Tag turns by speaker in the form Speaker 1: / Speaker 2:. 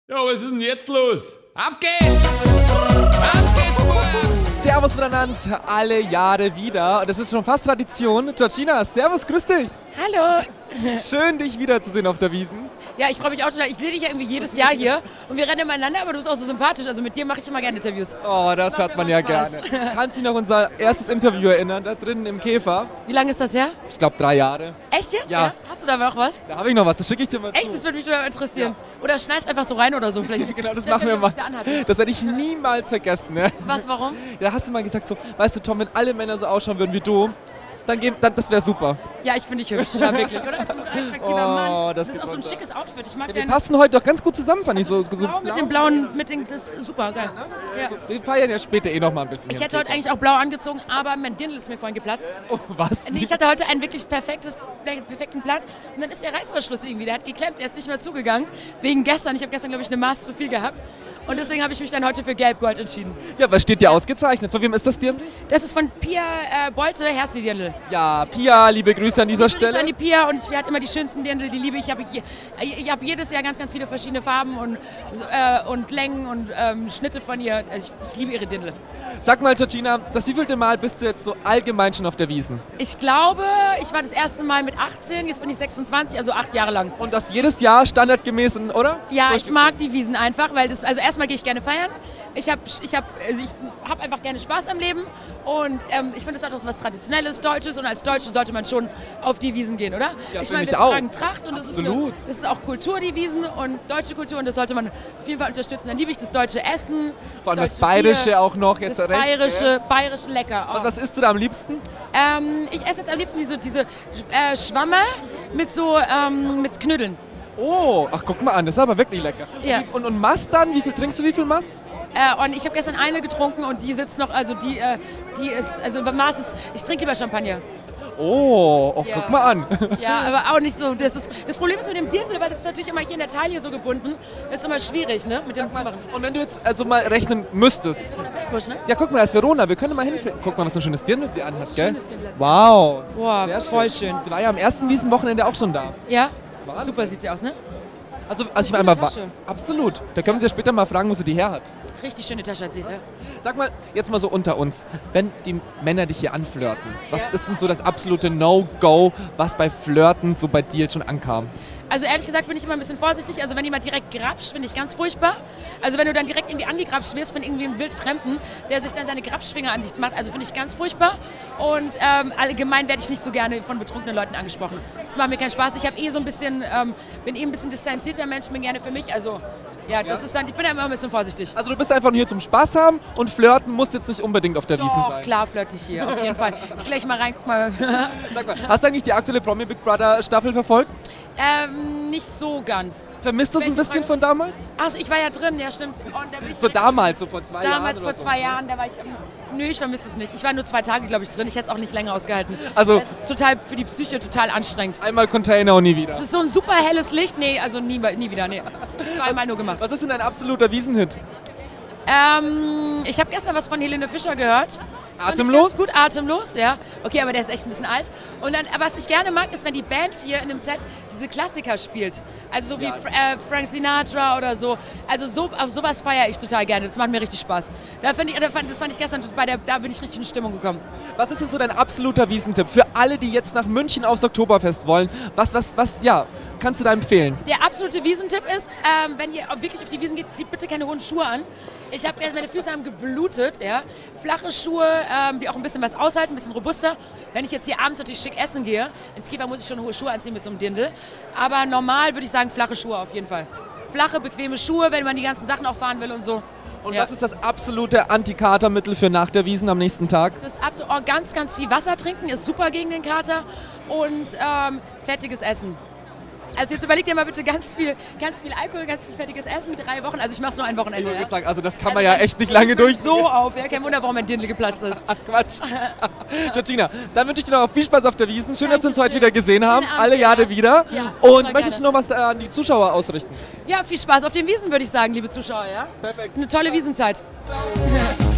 Speaker 1: Ja, was ist denn jetzt los? Auf geht's! Auf geht's, Boys!
Speaker 2: Servus miteinander, alle Jahre wieder. Und das ist schon fast Tradition. Georgina, servus, grüß dich.
Speaker 3: Hallo.
Speaker 2: Schön, dich wiederzusehen auf der Wiesn.
Speaker 3: Ja, ich freue mich auch total. Ich sehe dich ja irgendwie jedes Jahr hier und wir rennen miteinander, aber du bist auch so sympathisch. Also mit dir mache ich immer gerne Interviews.
Speaker 2: Oh, das
Speaker 3: macht
Speaker 2: hat man
Speaker 3: mir
Speaker 2: ja
Speaker 3: immer Spaß.
Speaker 2: gerne. Kannst du dich noch an unser erstes Interview erinnern, da drinnen im Käfer?
Speaker 3: Wie lange ist das her?
Speaker 2: Ich glaube 3 Jahre.
Speaker 3: Echt jetzt?
Speaker 2: Ja.
Speaker 3: Hast du da noch was?
Speaker 2: Da habe ich noch was, das schicke ich dir mal zu.
Speaker 3: Echt? Das würde mich total interessieren. Oder schneid's einfach so rein oder so. Vielleicht.
Speaker 2: Genau, das
Speaker 3: Vielleicht,
Speaker 2: machen wir
Speaker 3: wenn
Speaker 2: mal.
Speaker 3: ich da anhatte.
Speaker 2: Das werde ich niemals vergessen. Ne?
Speaker 3: Was, warum?
Speaker 2: Da hast du mal gesagt so, weißt du Tom, wenn alle Männer so ausschauen würden wie du, dann das wäre super.
Speaker 3: Ja, ich finde dich hübsch, ja, wirklich. Oder? Das ist ein attraktiver Mann.
Speaker 2: das
Speaker 3: Das ist
Speaker 2: geht
Speaker 3: auch so ein
Speaker 2: runter.
Speaker 3: schickes Outfit. Ich mag
Speaker 2: Ja, wir
Speaker 3: deine
Speaker 2: passen heute doch ganz gut zusammen, fand ich so.
Speaker 3: Blau mit dem blauen, das ist super, geil. Ja.
Speaker 2: Wir feiern ja später eh noch mal ein bisschen.
Speaker 3: Ich
Speaker 2: hier
Speaker 3: hätte
Speaker 2: im
Speaker 3: heute eigentlich auch blau angezogen, aber mein Dirndl ist mir vorhin geplatzt.
Speaker 2: Käfer. Oh, was?
Speaker 3: Nee, ich hatte heute einen wirklich perfekten Plan und dann ist der Reißverschluss irgendwie, der hat geklemmt, der ist nicht mehr zugegangen, wegen gestern. Ich habe gestern, glaube ich, eine Maß zu viel gehabt und deswegen habe ich mich dann heute für Gelb-Gold entschieden.
Speaker 2: Ja, was steht dir ausgezeichnet? Von wem ist das Dirndl?
Speaker 3: Das ist von Pia Bolte, Herzi-Dirndl.
Speaker 2: Ja, Pia, liebe Grüße an dieser
Speaker 3: Grüße
Speaker 2: Stelle.
Speaker 3: an die Pia und sie hat immer die schönsten Dirndl, die liebe ich. Ich habe jedes Jahr ganz, ganz viele verschiedene Farben und Längen und Schnitte von ihr. Also ich liebe ihre Dirndl.
Speaker 2: Sag mal, Georgina, das wievielte Mal bist du jetzt so allgemein schon auf der Wiesn?
Speaker 3: Ich glaube, ich war das erste Mal mit 18, jetzt bin ich 26, also 8 Jahre lang.
Speaker 2: Und das jedes Jahr standardgemäß, oder?
Speaker 3: Ja, ich mag die Wiesn einfach, weil also erstmal gehe ich gerne feiern. Ich hab einfach gerne Spaß am Leben und ich finde, das hat auch so was Traditionelles, Deutsches und als Deutsche sollte man schon auf die Wiesn gehen, oder?
Speaker 2: Ja,
Speaker 3: ich meine,
Speaker 2: find
Speaker 3: wir
Speaker 2: ich auch.
Speaker 3: tragen Tracht und das ist auch Kultur, die Wiesn und deutsche Kultur und das sollte man auf jeden Fall unterstützen. Dann liebe ich das deutsche Essen,
Speaker 2: Vor allem das
Speaker 3: deutsche
Speaker 2: Bayerische
Speaker 3: Bier,
Speaker 2: auch noch jetzt
Speaker 3: das
Speaker 2: recht.
Speaker 3: Bayerische lecker. Oh.
Speaker 2: Was isst du da am liebsten?
Speaker 3: Ich esse jetzt am liebsten diese Schwammer mit Knödeln.
Speaker 2: Oh, ach guck mal an, das ist aber wirklich lecker.
Speaker 3: Ja.
Speaker 2: Und Mast dann? Wie viel trinkst du, wie viel Mast?
Speaker 3: Und ich habe gestern eine getrunken und die sitzt noch, also die ist, also beim Maß ist, ich trinke lieber Champagner.
Speaker 2: Oh,
Speaker 3: Ja.
Speaker 2: guck mal an.
Speaker 3: Ja, aber auch nicht so, das Problem ist mit dem Dirndl, weil das ist natürlich immer hier in der Taille so gebunden, das ist immer schwierig, ne, mit dem zu machen.
Speaker 2: Und wenn du jetzt also mal rechnen müsstest.
Speaker 3: Busch, ne?
Speaker 2: Ja, guck mal, da ist Verona, wir können mal hinfinden. Guck mal, was für ein schönes Dirndl sie anhat, gell?
Speaker 3: Schönes Dirndl.
Speaker 2: Wow.
Speaker 3: Boah,
Speaker 2: Sehr
Speaker 3: voll schön.
Speaker 2: Sie war ja am ersten Wiesenwochenende auch schon da.
Speaker 3: Ja,
Speaker 2: Wahnsinn.
Speaker 3: super sieht sie aus, ne?
Speaker 2: Also ich meine,
Speaker 3: Tasche.
Speaker 2: absolut. Da können wir sie ja später mal fragen, wo sie die her hat.
Speaker 3: Richtig schöne Tasche hat sie, ja.
Speaker 2: Sag mal, jetzt mal so unter uns, wenn die Männer dich hier anflirten, was ist denn so das absolute No-Go, was bei Flirten so bei dir schon ankam?
Speaker 3: Also ehrlich gesagt bin ich immer ein bisschen vorsichtig. Also wenn jemand direkt grapscht, finde ich ganz furchtbar. Also wenn du dann direkt irgendwie angegrapscht wirst von irgendwie einem Wildfremden, der sich dann seine Grapschfinger an dich macht, also finde ich ganz furchtbar. Und allgemein werde ich nicht so gerne von betrunkenen Leuten angesprochen. Das macht mir keinen Spaß. Ich habe bin ein bisschen distanzierter Mensch, bin gerne für mich. Also ja, das ist dann, ich bin da immer ein bisschen vorsichtig.
Speaker 2: Also du bist einfach nur hier zum Spaß haben und flirten muss jetzt nicht unbedingt auf der Wiesn
Speaker 3: Doch,
Speaker 2: sein.
Speaker 3: klar flirte ich hier, auf jeden Fall. Ich gleich mal rein, guck mal.
Speaker 2: Sag mal, hast du eigentlich die aktuelle Promi Big Brother Staffel verfolgt?
Speaker 3: Nicht so ganz.
Speaker 2: Vermisst du es ein
Speaker 3: Welche
Speaker 2: bisschen
Speaker 3: Frage?
Speaker 2: von damals?
Speaker 3: Ach, ich war ja drin, ja stimmt. Und da bin ich
Speaker 2: So
Speaker 3: direkt-
Speaker 2: damals, so vor 2 Jahren
Speaker 3: Damals
Speaker 2: oder
Speaker 3: vor
Speaker 2: so.
Speaker 3: 2 Jahren, da war ich. Nö, ich vermisse es nicht. Ich war nur 2 Tage, glaube ich, drin. Ich hätte es auch nicht länger ausgehalten.
Speaker 2: Also-
Speaker 3: Es ist total für die Psyche total anstrengend.
Speaker 2: Einmal Container und nie wieder.
Speaker 3: Es ist so ein super helles Licht. Nee, also nie wieder. Nee. 2-mal nur gemacht.
Speaker 2: Was ist denn ein absoluter Wiesenhit?
Speaker 3: Ich habe gestern was von Helene Fischer gehört. Das fand ich
Speaker 2: Atemlos?
Speaker 3: ganz gut, atemlos, ja. Okay, aber der ist echt ein bisschen alt. Und dann, was ich gerne mag, ist, wenn die Band hier in dem Set diese Klassiker spielt. Also so wie Frank Sinatra oder so. Also auf sowas feiere ich total gerne. Das macht mir richtig Spaß. Das fand ich gestern, da bin ich richtig in Stimmung gekommen.
Speaker 2: Was ist denn so dein absoluter Wiesentipp für alle, die jetzt nach München aufs Oktoberfest wollen? Was kannst du da empfehlen?
Speaker 3: Der absolute Wiesentipp ist, wenn ihr wirklich auf die Wiesn geht, zieht bitte keine hohen Schuhe an. Meine Füße haben geblutet, ja. Flache Schuhe, die auch ein bisschen was aushalten, ein bisschen robuster. Wenn ich jetzt hier abends natürlich schick essen gehe, ins Käfer muss ich schon hohe Schuhe anziehen mit so einem Dirndl. Aber normal würde ich sagen, flache Schuhe auf jeden Fall. Flache, bequeme Schuhe, wenn man die ganzen Sachen auch fahren will und so.
Speaker 2: Und
Speaker 3: Ja.
Speaker 2: was ist das absolute Antikatermittel für nach der Wiesn am nächsten Tag?
Speaker 3: Das absolut, ganz, ganz viel Wasser trinken ist super gegen den Kater und fettiges Essen. Also jetzt überleg dir mal bitte ganz viel Alkohol, ganz viel fettiges Essen, 3 Wochen. Also ich mach's nur ein Wochenende.
Speaker 2: Ich
Speaker 3: Ja?
Speaker 2: würde sagen, also das kann man ja echt nicht lange durch.
Speaker 3: So auf, ja, kein Wunder, warum mein Dirndl geplatzt ist.
Speaker 2: Ach Quatsch. Georgina, dann wünsche ich dir noch viel Spaß auf der Wiesn. Schön, dass wir uns heute
Speaker 3: Dankeschön.
Speaker 2: wieder gesehen haben.
Speaker 3: Schönen Abend,
Speaker 2: Alle Jahre
Speaker 3: ja.
Speaker 2: wieder.
Speaker 3: Ja,
Speaker 2: Und
Speaker 3: super
Speaker 2: möchtest du
Speaker 3: gerne.
Speaker 2: noch was an die Zuschauer ausrichten?
Speaker 3: Ja, viel Spaß auf den Wiesn, würde ich sagen, liebe Zuschauer. Ja?
Speaker 2: Perfekt.
Speaker 3: Eine tolle Wiesenzeit.
Speaker 2: Ciao.